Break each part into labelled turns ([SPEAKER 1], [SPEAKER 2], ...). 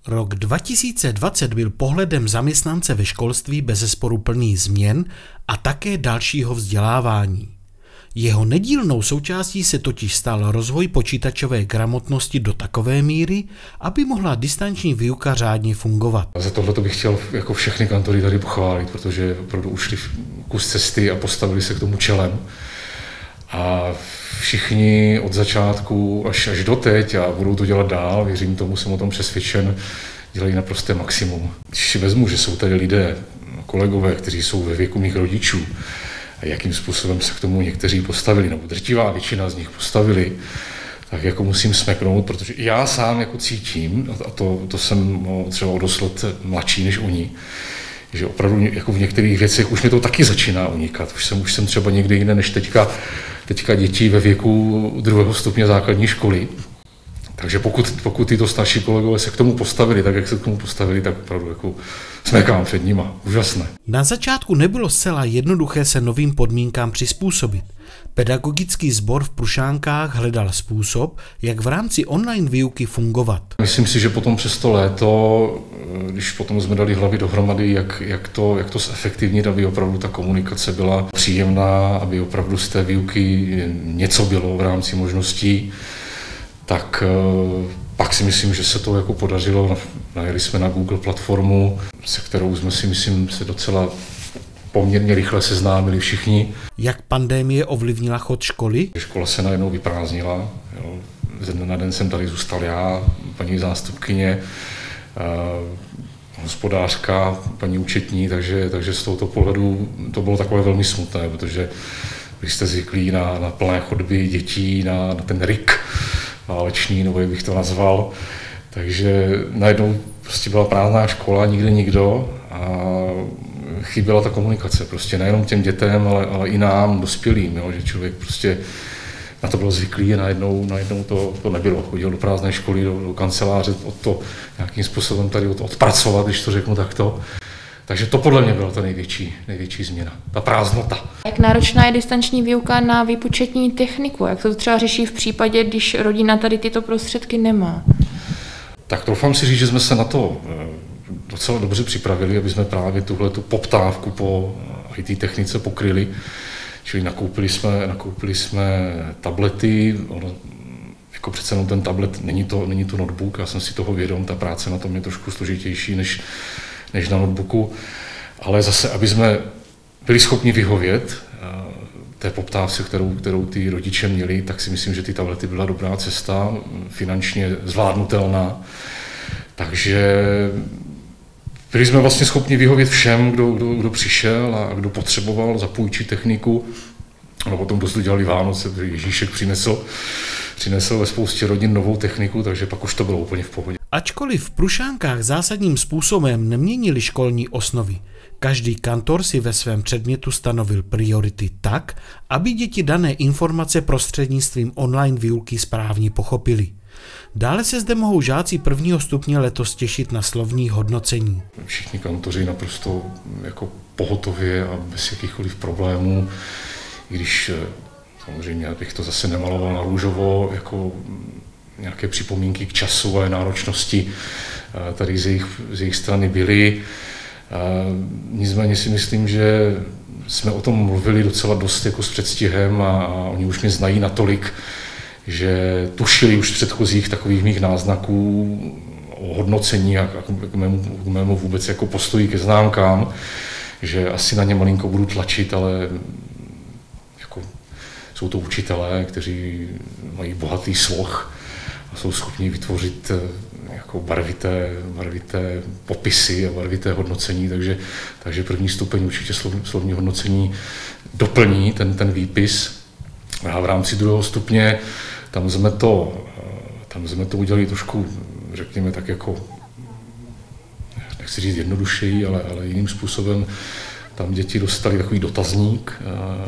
[SPEAKER 1] Rok 2020 byl pohledem zaměstnance ve školství bezesporu plný změn a také dalšího vzdělávání. Jeho nedílnou součástí se totiž stal rozvoj počítačové gramotnosti do takové míry, aby mohla distanční výuka řádně fungovat.
[SPEAKER 2] Za tohle bych chtěl jako všechny kantory tady pochválit, protože opravdu ušli kus cesty a postavili se k tomu čelem. A všichni od začátku až doteď a budou to dělat dál, věřím tomu, jsem o tom přesvědčen, dělají naprosté maximum. Když si vezmu, že jsou tady lidé, kolegové, kteří jsou ve věku mých rodičů, a jakým způsobem se k tomu někteří postavili, nebo drtivá většina z nich postavili, tak jako musím smeknout, protože já sám jako cítím, a to jsem třeba o dost let mladší než oni, že opravdu jako v některých věcech už mi to taky začíná unikat. Už jsem třeba někde jiné než teďka děti ve věku 2. stupně základní školy. Takže pokud tyto starší kolegové se k tomu postavili, tak jak se k tomu postavili, tak opravdu jako smekám před nima. Úžasné.
[SPEAKER 1] Na začátku nebylo zcela jednoduché se novým podmínkám přizpůsobit. Pedagogický sbor v Prušánkách hledal způsob, jak v rámci online výuky fungovat.
[SPEAKER 2] Myslím si, že potom přes to léto, když potom jsme dali hlavy dohromady, jak to zefektivnit, aby opravdu ta komunikace byla příjemná, aby opravdu z té výuky něco bylo v rámci možností, tak pak si myslím, že se to jako podařilo. Najeli jsme na Google platformu, se kterou jsme si myslím se docela poměrně rychle seznámili všichni.
[SPEAKER 1] Jak pandemie ovlivnila chod školy?
[SPEAKER 2] Škola se najednou vyprázdnila. Jo. Ze dne na den jsem tady zůstal já, paní zástupkyně, hospodářka, paní účetní, takže z tohoto pohledu to bylo takové velmi smutné, protože vy jste zvyklí na plné chodby dětí, na ten ryk válečný, nebo jak bych to nazval. Takže najednou prostě byla prázdná škola, nikde nikdo a chyběla ta komunikace. Prostě nejenom těm dětem, ale i nám, dospělým, jo, že člověk prostě na to byl zvyklý a najednou to nebylo. Chodil do prázdné školy, do kanceláře, od to nějakým způsobem tady odpracovat, když to řeknu takto. Takže to podle mě byla ta největší změna, ta prázdnota.
[SPEAKER 3] Jak náročná je distanční výuka na výpočetní techniku? Jak se to třeba řeší v případě, když rodina tady tyto prostředky nemá?
[SPEAKER 2] Tak troufám si říct, že jsme se na to docela dobře připravili, aby jsme právě tuhletu poptávku po IT technice pokryli. Čili nakoupili jsme tablety, jako přece jenom ten tablet není to notebook, já jsem si toho vědom, ta práce na tom je trošku složitější než na notebooku, ale zase, aby jsme byli schopni vyhovět té poptávce, kterou ty rodiče měli, tak si myslím, že ty tablety byla dobrá cesta, finančně zvládnutelná. Takže byli jsme vlastně schopni vyhovět všem, kdo přišel a kdo potřeboval zapůjčit techniku. No potom dost dělali Vánoce, protože Ježíšek přinesl ve spoustě rodin novou techniku, takže pak už to bylo úplně v pohodě.
[SPEAKER 1] Ačkoliv v Prušánkách zásadním způsobem neměnili školní osnovy, každý kantor si ve svém předmětu stanovil priority tak, aby děti dané informace prostřednictvím online výuky správně pochopili. Dále se zde mohou žáci 1. stupně letos těšit na slovní hodnocení.
[SPEAKER 2] Všichni kantoři naprosto jako pohotově a bez jakýchkoliv problémů, i když samozřejmě bych to zase nemaloval na růžovo, jako nějaké připomínky k času a náročnosti tady z jejich strany byly. Nicméně si myslím, že jsme o tom mluvili docela dost jako s předstihem a oni už mě znají natolik, že tušili už z předchozích takových mých náznaků o hodnocení a k mému vůbec jako postoji ke známkám, že asi na ně malinko budu tlačit, ale jako jsou to učitelé, kteří mají bohatý sloh a jsou schopni vytvořit jako barvité popisy a barvité hodnocení, takže 1. stupeň určitě slovní hodnocení doplní ten výpis. A v rámci 2. stupně tam jsme to udělali trošku, řekněme tak jako, nechci říct jednodušeji, ale jiným způsobem. Tam děti dostali takový dotazník,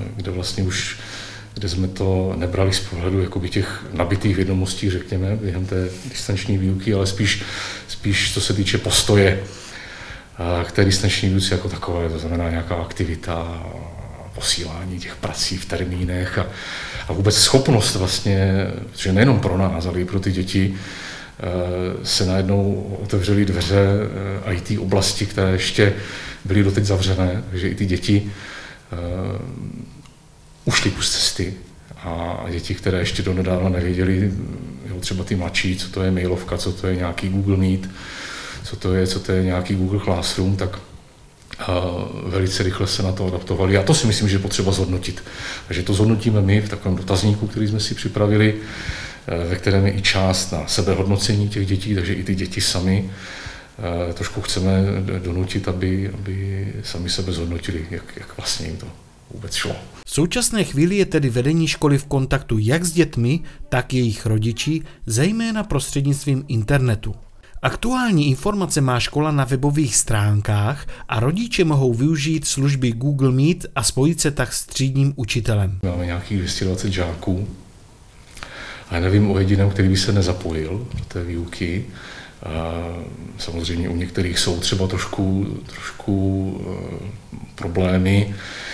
[SPEAKER 2] kde jsme to nebrali z pohledu jakoby těch nabitých vědomostí, řekněme, během té distanční výuky, ale spíš co se týče postoje k té distanční výuce jako takové, to znamená nějaká aktivita, posílání těch prací v termínech a vůbec schopnost vlastně, že nejenom pro nás, ale i pro ty děti, se najednou otevřely dveře IT oblasti, které ještě byly doteď zavřené, takže i ty děti ušly kus cesty a děti, které ještě donedávna nevěděly, třeba ty mladší, co to je mailovka, co to je nějaký Google Meet, co to je nějaký Google Classroom, tak velice rychle se na to adaptovali. A to si myslím, že je potřeba zhodnotit. Takže to zhodnotíme my v takovém dotazníku, který jsme si připravili, ve kterém je i část na sebehodnocení těch dětí, takže i ty děti sami trošku chceme donutit, aby sami sebe zhodnotili, jak vlastně jim to vůbec šlo.
[SPEAKER 1] V současné chvíli je tedy vedení školy v kontaktu jak s dětmi, tak jejich rodiči, zejména prostřednictvím internetu. Aktuální informace má škola na webových stránkách a rodiče mohou využít služby Google Meet a spojit se tak s třídním učitelem.
[SPEAKER 2] Máme nějakých 220 žáků a já nevím o jediném, který by se nezapojil do té výuky. Samozřejmě u některých jsou třeba trošku problémy.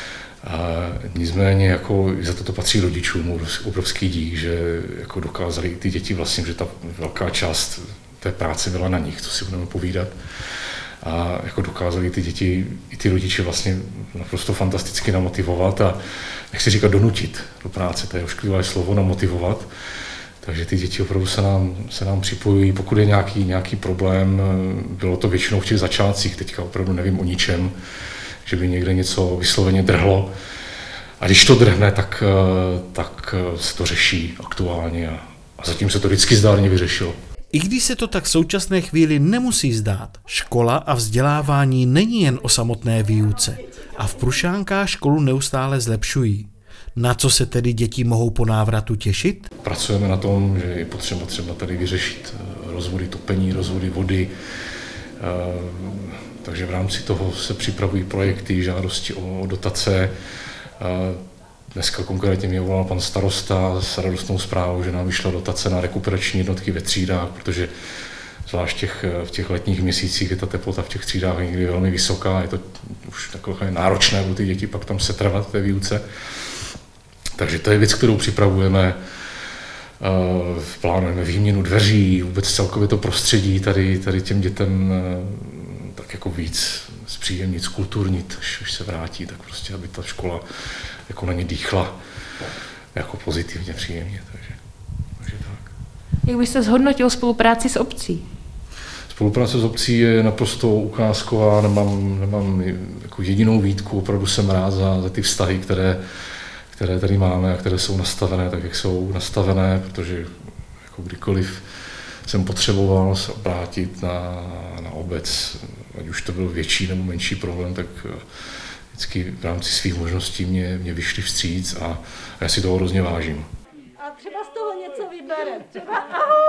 [SPEAKER 2] Nicméně jako za to patří rodičům obrovský dík, že jako dokázali ty děti vlastně, že ta velká část té práce byla na nich, co si budeme povídat. A jako dokázali ty děti i ty rodiče vlastně naprosto fantasticky namotivovat a nechci říkat donutit do práce, to je ošklivé slovo, namotivovat. Takže ty děti opravdu se nám připojují, pokud je nějaký problém, bylo to většinou v těch začátcích, teďka opravdu nevím o ničem, že by někde něco vysloveně drhlo. A když to drhne, tak se to řeší aktuálně a zatím se to vždycky zdárně vyřešilo.
[SPEAKER 1] I když se to tak v současné chvíli nemusí zdát, škola a vzdělávání není jen o samotné výuce a v Prušánkách školu neustále zlepšují. Na co se tedy děti mohou po návratu těšit?
[SPEAKER 2] Pracujeme na tom, že je potřeba tady vyřešit rozvody topení, rozvody vody, takže v rámci toho se připravují projekty, žádosti o dotace. Dneska konkrétně mě volal pan starosta s radostnou zprávou, že nám vyšla dotace na rekuperační jednotky ve třídách, protože zvlášť v těch letních měsících je ta teplota v těch třídách někdy velmi vysoká, je to už takové náročné pro ty děti pak tam setrvat v té výuce. Takže to je věc, kterou připravujeme. Plánujeme výměnu dveří, vůbec celkově to prostředí tady těm dětem tak jako víc zpříjemnit, zkulturnit, až se vrátí, tak prostě, aby ta škola jako na ně dýchla jako pozitivně, příjemně. Takže tak.
[SPEAKER 3] Jak byste zhodnotil spolupráci s obcí?
[SPEAKER 2] Spolupráce s obcí je naprosto ukázková, nemám jako jedinou výtku, opravdu jsem rád za ty vztahy, které tady máme a které jsou nastavené tak, jak jsou nastavené, protože jako kdykoliv jsem potřeboval se obrátit na obec, ať už to byl větší nebo menší problém, tak vždycky v rámci svých možností mě vyšli vstříc a já si toho hrozně vážím.
[SPEAKER 4] A třeba z toho něco vybereme. Třeba ahoj!